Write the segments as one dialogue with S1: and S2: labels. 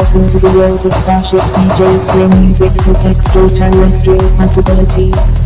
S1: Welcome to the world of Starship DJs, where music has extraterrestrial possibilities.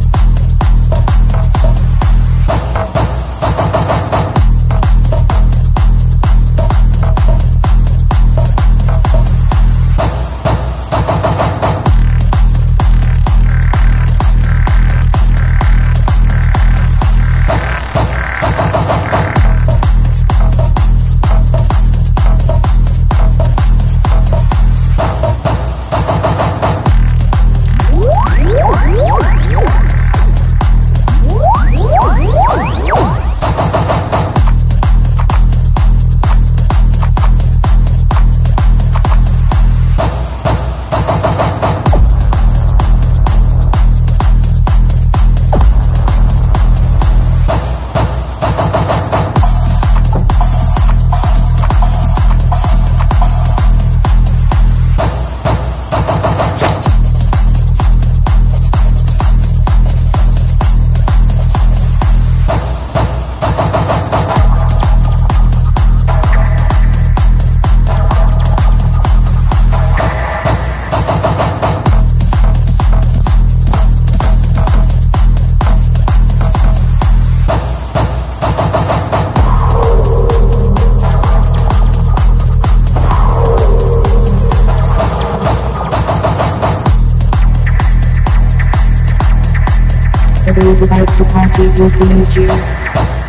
S1: Who is about to party with you.